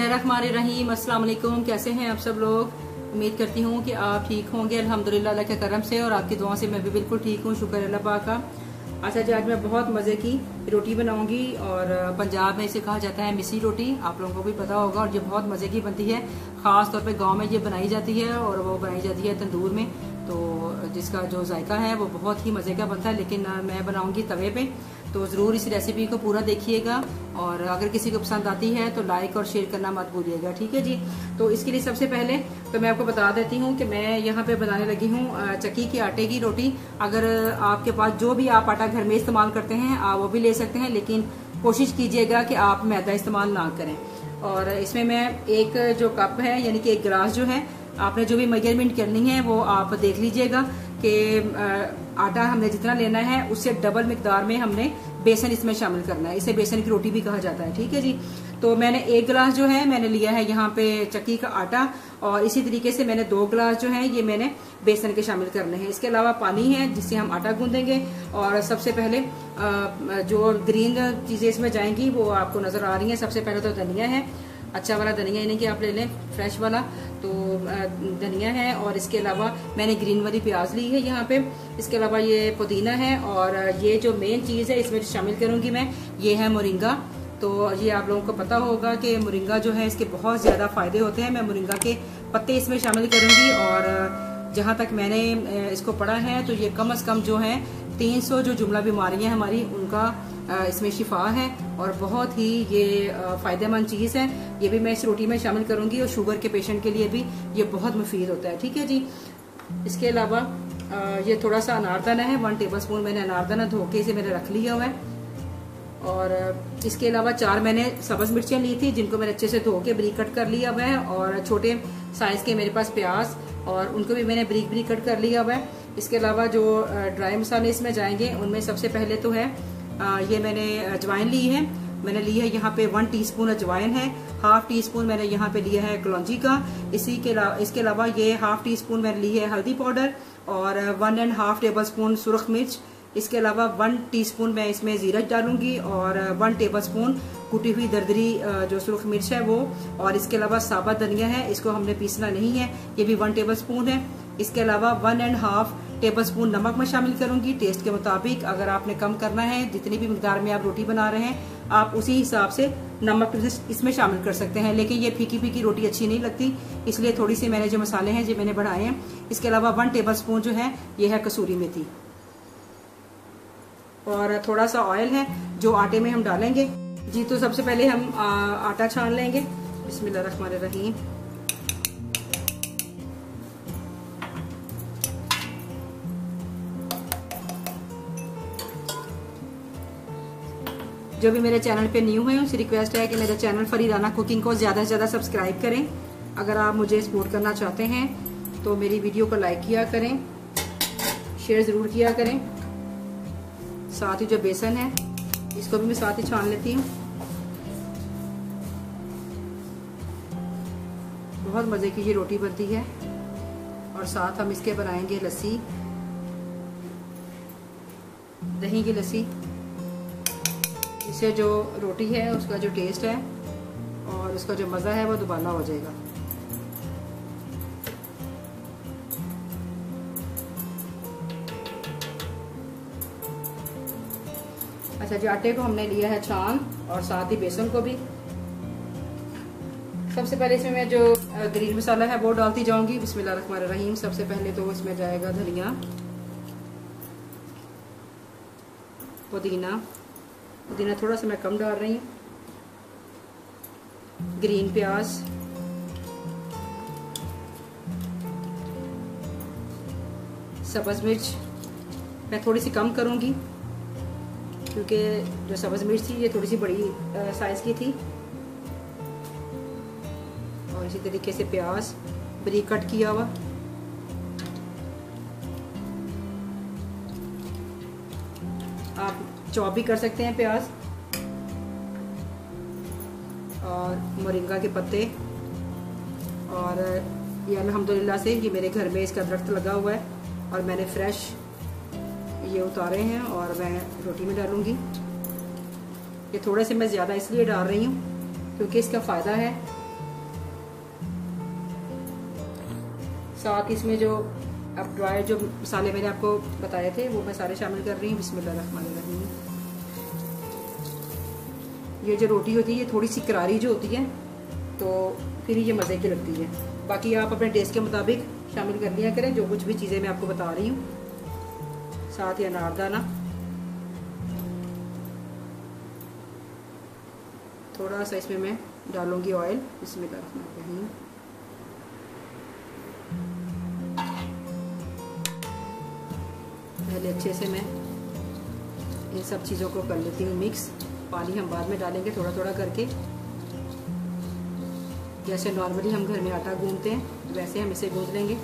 बिस्मिल्लाहिर्रहमानिर्रहीम। अस्सलाम वालेकुम। कैसे हैं आप सब लोग? उम्मीद करती हूँ कि आप ठीक होंगे अल्हम्दुलिल्लाह अल्लाह के करम से, और आपकी दुआ से मैं भी बिल्कुल ठीक हूँ, शुक्र अल्लाह पाक का। अच्छा जी, आज मैं बहुत मज़े की रोटी बनाऊंगी और पंजाब में इसे कहा जाता है मिसी रोटी, आप लोगों को भी पता होगा। और ये बहुत मज़े की बनती है, ख़ास तौर पे गांव में ये बनाई जाती है, और वो बनाई जाती है तंदूर में, तो जिसका जो जायका है वो बहुत ही मज़े का बनता है। लेकिन मैं बनाऊंगी तवे पे, तो ज़रूर इस रेसिपी को पूरा देखिएगा, और अगर किसी को पसंद आती है तो लाइक और शेयर करना मत भूलिएगा, ठीक है जी। तो इसके लिए सबसे पहले तो मैं आपको बता देती हूँ कि मैं यहाँ पे बनाने लगी हूँ चक्की के आटे की रोटी। अगर आपके पास जो भी आप आटा घर में इस्तेमाल करते हैं आप वो भी ले सकते हैं, लेकिन कोशिश कीजिएगा कि आप मैदा इस्तेमाल ना करें। और इसमें मैं एक जो कप है यानी कि एक गिलास जो है, आपने जो भी मेजरमेंट करनी है वो आप देख लीजिएगा कि आटा हमने जितना लेना है उससे डबल मिकदार में हमने बेसन इसमें शामिल करना है। इसे बेसन की रोटी भी कहा जाता है, ठीक है जी। तो मैंने एक गिलास जो है मैंने लिया है यहाँ पे चक्की का आटा, और इसी तरीके से मैंने 2 गिलास जो है ये मैंने बेसन के शामिल करने हैं। इसके अलावा पानी है जिससे हम आटा गूंदेंगे। और सबसे पहले जो ग्रीन चीजें इसमें जाएंगी वो आपको नजर आ रही है। सबसे पहले तो धनिया है, अच्छा वाला धनिया, यानी कि आप ले लें फ्रेश वाला, तो धनिया है। और इसके अलावा मैंने ग्रीन वाली प्याज ली है यहाँ पे। इसके अलावा ये पुदीना है, और ये जो मेन चीज़ है इसमें शामिल करूँगी मैं, ये है मोरिंगा। तो ये आप लोगों को पता होगा कि मोरिंगा जो है इसके बहुत ज़्यादा फायदे होते हैं। मैं मोरिंगा के पत्ते इसमें शामिल करूँगी, और जहाँ तक मैंने इसको पढ़ा है तो ये कम से कम जो है 300 जो जुमला बीमारियाँ हमारी उनका इसमें शिफा है, और बहुत ही ये फायदेमंद चीज़ है। ये भी मैं इस रोटी में शामिल करूंगी, और शुगर के पेशेंट के लिए भी ये बहुत मुफीद होता है, ठीक है जी। इसके अलावा ये थोड़ा सा अनारदाना है, 1 टेबलस्पून मैंने अनारदाना धो के इसे मैंने रख लिया हुआ है। और इसके अलावा 4 मैंने सब्ज मिर्चियाँ ली थी जिनको मैंने अच्छे से धो के ब्रीक कट कर लिया हुआ है, और छोटे साइज के मेरे पास प्याज, और उनको भी मैंने ब्रीक कट कर लिया हुआ है। इसके अलावा जो ड्राई मसाले इसमें जाएंगे उनमें सबसे पहले तो है ये मैंने अजवाइन ली है। मैंने ली है यहाँ पे 1 टीस्पून अजवाइन है, 1/2 टीस्पून मैंने यहाँ पे लिया है कलौंजी का। इसके अलावा ये 1/2 टीस्पून मैंने ली है हल्दी पाउडर, और 1.5 टेबलस्पून सुरख मिर्च। इसके अलावा 1 टीस्पून मैं इसमें जीरा डालूंगी, और 1 टेबलस्पून कुटी हुई दरदरी जो सुरख मिर्च है वो। और इसके अलावा साबुत धनिया है, इसको हमने पीसना नहीं है, ये भी 1 टेबलस्पून है। इसके अलावा 1.5 टेबलस्पून नमक मैं शामिल करूंगी टेस्ट के मुताबिक। अगर आपने कम करना है, जितनी भी मिकदार में आप रोटी बना रहे हैं आप उसी हिसाब से नमक इसमें शामिल कर सकते हैं। लेकिन ये फीकी फीकी रोटी अच्छी नहीं लगती, इसलिए थोड़ी सी मैंने जो मसाले हैं जो मैंने बढ़ाए हैं। इसके अलावा 1 टेबलस्पून जो है ये है कसूरी मेथी, और थोड़ा सा ऑयल है जो आटे में हम डालेंगे जी। तो सबसे पहले हम आटा छान लेंगे। बिस्मिल्लाहिर्रहमानिर्रहीम। जो भी मेरे चैनल पे न्यू है उनसे रिक्वेस्ट है कि मेरे चैनल फरीदाना कुकिंग को ज़्यादा से ज़्यादा सब्सक्राइब करें। अगर आप मुझे सपोर्ट करना चाहते हैं तो मेरी वीडियो को लाइक किया करें, शेयर ज़रूर किया करें। साथ ही जो बेसन है इसको भी मैं साथ ही छान लेती हूँ। बहुत मज़े की ये रोटी बनती है, और साथ हम इसके बनाएंगे लस्सी, दही की लस्सी। इससे जो रोटी है उसका जो टेस्ट है और उसका जो मज़ा है वो दुबाला हो जाएगा। अच्छा जी, आटे को हमने लिया है छान, और साथ ही बेसन को भी। सबसे पहले इसमें मैं जो ग्रीन मसाला है वो डालती जाऊंगी। बिस्मिल्लाहिर्रहमानिर्रहीम। सबसे पहले तो इसमें जाएगा धनिया, पुदीना थोड़ा सा मैं कम डाल रही हूँ, ग्रीन प्याज, सब्ज मिर्च मैं थोड़ी सी कम करूँगी क्योंकि जो सब्ज मिर्च थी ये थोड़ी सी बड़ी साइज की थी। और इसी तरीके से प्याज बारीक कट किया हुआ, आप चॉप भी कर सकते हैं प्याज। और मोरिंगा के पत्ते, और ये अल्हम्दुलिल्लाह से ये मेरे घर में इसका दरख्त लगा हुआ है, और मैंने फ्रेश ये उतारे हैं और मैं रोटी में डालूंगी। ये थोड़े से मैं ज़्यादा इसलिए डाल रही हूँ क्योंकि इसका फ़ायदा है साथ इसमें जो अब ड्राई जो मसाले मैंने आपको बताए थे वो मैं सारे शामिल कर रही हूँ। बिस्मिल्लाहिर्रहमानिर्रहीम। ये जो रोटी होती है ये थोड़ी सी करारी जो होती है तो फिर ये मज़े की लगती है। बाकी आप अपने टेस्ट के मुताबिक शामिल कर लिया करें जो कुछ भी चीज़ें मैं आपको बता रही हूँ। साथ ही अनारदाना, थोड़ा सा इसमें मैं डालूंगी ऑयल। बिस्मिल्लाहिर्रहमानिर्रहीम। पहले अच्छे से मैं इन सब चीज़ों को कर लेती हूँ मिक्स। पानी हम बाद में डालेंगे थोड़ा थोड़ा करके। जैसे नॉर्मली हम घर में आटा गूंथते हैं वैसे हम इसे गूंथ लेंगे।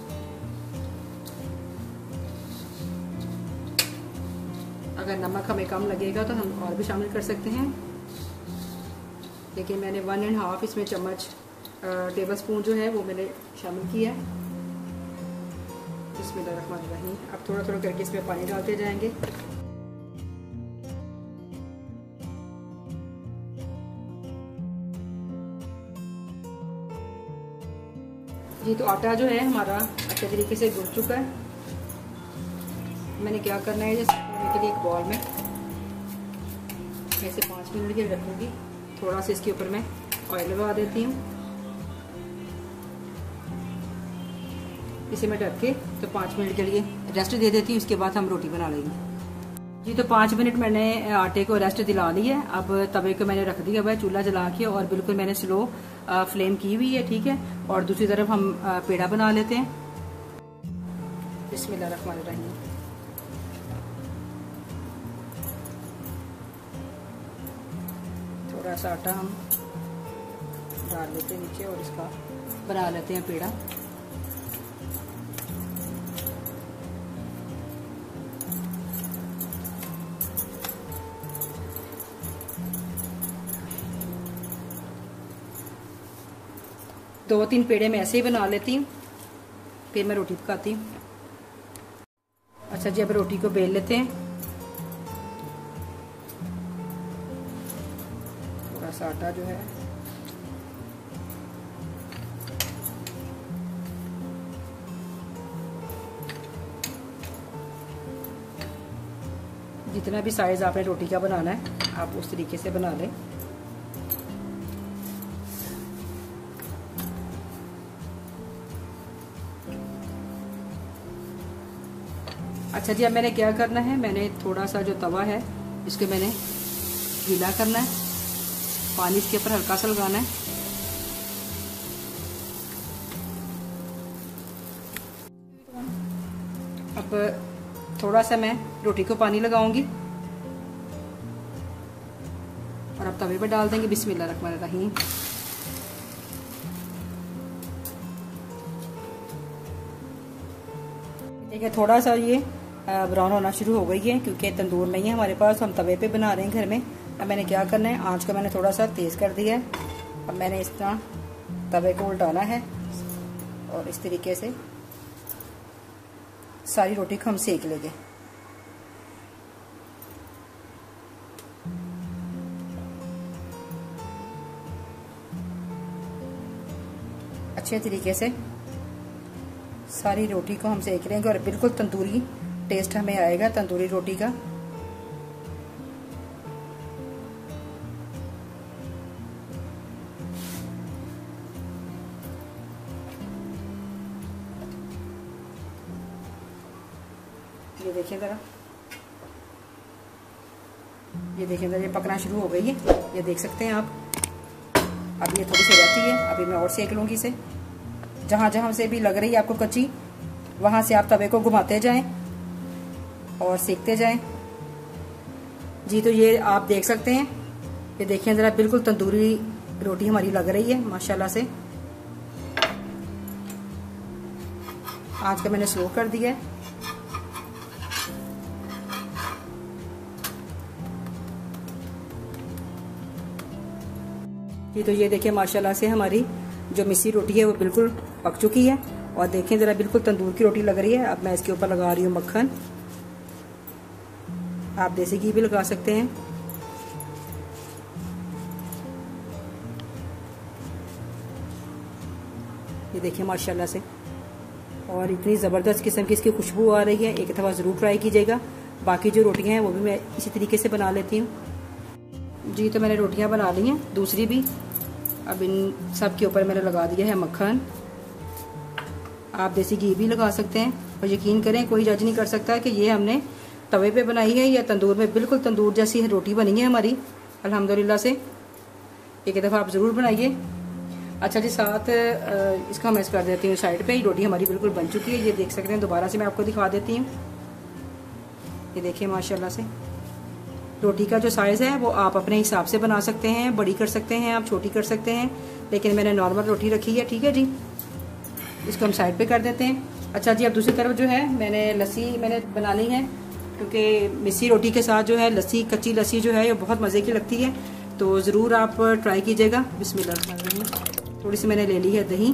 अगर नमक हमें कम लगेगा तो हम और भी शामिल कर सकते हैं, लेकिन मैंने 1.5 इसमें चम्मच टेबल स्पून जो है वो मैंने शामिल किया है। बिस्मिल्लाहिर्रहमानिर्रहीम। अब थोड़ा थोड़ा करके इसमें पानी डालते जाएंगे। जी तो आटा जो है हमारा अच्छे तरीके से गुड़ चुका है। मैंने क्या करना है, जैसे के लिए एक बॉल में ऐसे 5 मिनट के लिए रखूँगी। थोड़ा सा इसके ऊपर मैं ऑयल लगा देती हूँ। इसे मैं ढक के तो 5 मिनट के लिए रेस्ट दे देती हूँ। इसके बाद हम रोटी बना लेंगे। जी तो 5 मिनट मैंने आटे को रेस्ट दिला ली है। अब तवे को मैंने रख दिया हुआ है चूल्हा जला के और बिल्कुल मैंने स्लो फ्लेम की हुई है, ठीक है। और दूसरी तरफ हम पेड़ा बना लेते हैं। बिस्मिल्लाहिर्रहमानिर्रहीम। थोड़ा सा आटा हम डाल लेते हैं नीचे और इसका बना लेते हैं पेड़ा। दो 3 पेड़े मैं ऐसे ही बना लेती हूँ, फिर मैं रोटी पकाती हूँ। अच्छा जी, अब रोटी को बेल लेते हैं। थोड़ा सा आटा जो है जितना भी साइज आपने रोटी का बनाना है आप उस तरीके से बना लें। अच्छा जी, अब मैंने क्या करना है, मैंने थोड़ा सा जो तवा है इसके मैंने गीला करना है। पानी इसके ऊपर हल्का सा लगाना है। अब थोड़ा सा मैं रोटी को पानी लगाऊंगी और अब तवे पर डाल देंगे। बिस्मिल्लाहिर्रहमानिर्रहीम। देखिए थोड़ा सा ये ब्राउन होना शुरू हो गई है क्योंकि तंदूर नहीं है हमारे पास, हम तवे पे बना रहे हैं घर में। अब मैंने क्या करना है, आंच को मैंने थोड़ा सा तेज कर दिया है। अब मैंने इस तरह तवे को उल्टाना है और इस तरीके से सारी रोटी को हम सेक लेंगे। अच्छे तरीके से सारी रोटी को हम सेक लेंगे और बिल्कुल तंदूरी टेस्ट हमें आएगा तंदूरी रोटी का। ये देखिए जरा, ये देखिए जरा, ये पकना शुरू हो गई है, ये देख सकते हैं आप। अब ये थोड़ी सी रहती है, अभी मैं और सेक लूंगी इसे। जहां जहां से भी लग रही है आपको कच्ची, वहां से आप तवे को घुमाते जाएं और सेकते जाएं। जी तो ये आप देख सकते हैं, ये देखिए जरा, बिल्कुल तंदूरी रोटी हमारी लग रही है माशाल्लाह से। आंच का मैंने स्लो कर दिया है। जी तो ये देखिए माशाल्लाह से हमारी जो मिस्सी रोटी है वो बिल्कुल पक चुकी है और देखें जरा, बिल्कुल तंदूर की रोटी लग रही है। अब मैं इसके ऊपर लगा रही हूँ मक्खन। आप देसी घी भी लगा सकते हैं। ये देखिए माशाल्लाह से और इतनी ज़बरदस्त किस्म की इसकी खुशबू आ रही है। एक दफ़ा ज़रूर ट्राई कीजिएगा। बाकी जो रोटियां हैं वो भी मैं इसी तरीके से बना लेती हूँ जी। तो मैंने रोटियां बना ली हैं दूसरी भी। अब इन सब के ऊपर मैंने लगा दिया है मक्खन। आप देसी घी भी लगा सकते हैं और यकीन करें कोई जज नहीं कर सकता कि ये हमने तवे पे बनाई है या तंदूर में। बिल्कुल तंदूर जैसी रोटी बनी है हमारी अल्हम्दुलिल्लाह से। एक दफ़ा आप ज़रूर बनाइए। अच्छा जी, साथ इसका मैं कर देती हूँ साइड पे। रोटी हमारी बिल्कुल बन चुकी है, ये देख सकते हैं। दोबारा से मैं आपको दिखा देती हूँ। ये देखिए माशाल्लाह से। रोटी का जो साइज़ है वो आप अपने हिसाब से बना सकते हैं, बड़ी कर सकते हैं, आप छोटी कर सकते हैं, लेकिन मैंने नॉर्मल रोटी रखी है। ठीक है जी, इसको हम साइड पे कर देते हैं। अच्छा जी, अब दूसरी तरफ जो है मैंने लस्सी बना ली है, क्योंकि मिस्सी रोटी के साथ जो है लस्सी, कच्ची लस्सी जो है ये बहुत मज़े की लगती है। तो ज़रूर आप ट्राई कीजिएगा। बिस्मिल्लाह। थोड़ी सी मैंने ले ली है दही,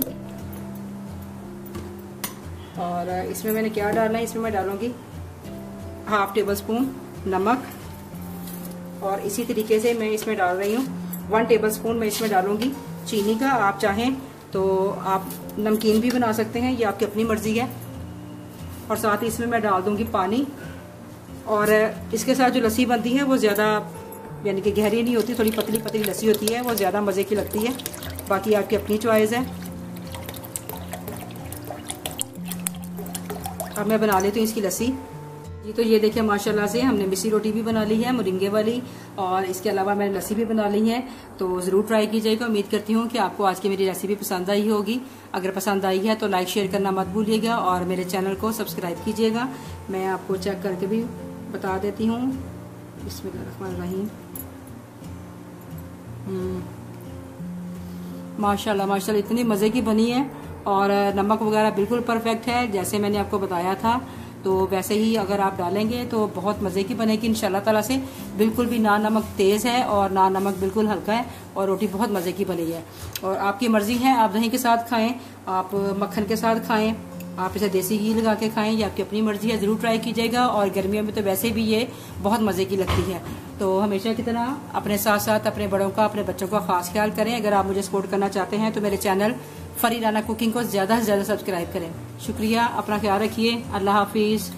और इसमें मैंने क्या डालना है, इसमें मैं डालूँगी 1/2 टेबल स्पून नमक, और इसी तरीके से मैं इसमें डाल रही हूँ 1 टेबल स्पून मैं इसमें डालूँगी चीनी का। आप चाहें तो आप नमकीन भी बना सकते हैं, ये आपकी अपनी मर्जी है। और साथ ही इसमें मैं डाल दूँगी पानी। और इसके साथ जो लस्सी बनती है वो ज़्यादा यानी कि गहरी नहीं होती, थोड़ी पतली पतली लस्सी होती है, वो ज़्यादा मज़े की लगती है। बाकी आपकी अपनी चॉइस है। अब मैं बना लेती हूँ इसकी लस्सी जी। तो ये देखिए माशाल्लाह से हमने मिस्सी रोटी भी बना ली है मोरिंगे वाली, और इसके अलावा मैंने लस्सी भी बना ली है। तो ज़रूर ट्राई कीजिएगा। उम्मीद करती हूँ कि आपको आज की मेरी रेसिपी पसंद आई होगी। अगर पसंद आई है तो लाइक शेयर करना मत भूलिएगा, और मेरे चैनल को सब्सक्राइब कीजिएगा। मैं आपको चेक करके भी बता देती हूँ। बिस्मिल्लाहिर्रहमानिर्रहीम। माशाल्लाह माशाल्लाह इतनी मज़े की बनी है, और नमक वगैरह बिल्कुल परफेक्ट है, जैसे मैंने आपको बताया था। तो वैसे ही अगर आप डालेंगे तो बहुत मज़े की बनेगी इंशाल्लाह ताला से। बिल्कुल भी ना नमक तेज़ है और ना नमक बिल्कुल हल्का है, और रोटी बहुत मज़े की बनी है। और आपकी मर्ज़ी है, आप दही के साथ खाएं, आप मक्खन के साथ खाएं, आप इसे देसी घी लगा के खाएं, ये आपकी अपनी मर्ज़ी है। ज़रूर ट्राई कीजिएगा। और गर्मियों में तो वैसे भी ये बहुत मज़े की लगती है। तो हमेशा की तरह अपने साथ साथ अपने बड़ों का, अपने बच्चों का खास ख्याल करें। अगर आप मुझे सपोर्ट करना चाहते हैं तो मेरे चैनल फरी राना कुकिंग को ज़्यादा से ज़्यादा सब्सक्राइब करें। शुक्रिया, अपना ख्याल रखिए। अल्लाह हाफिज़।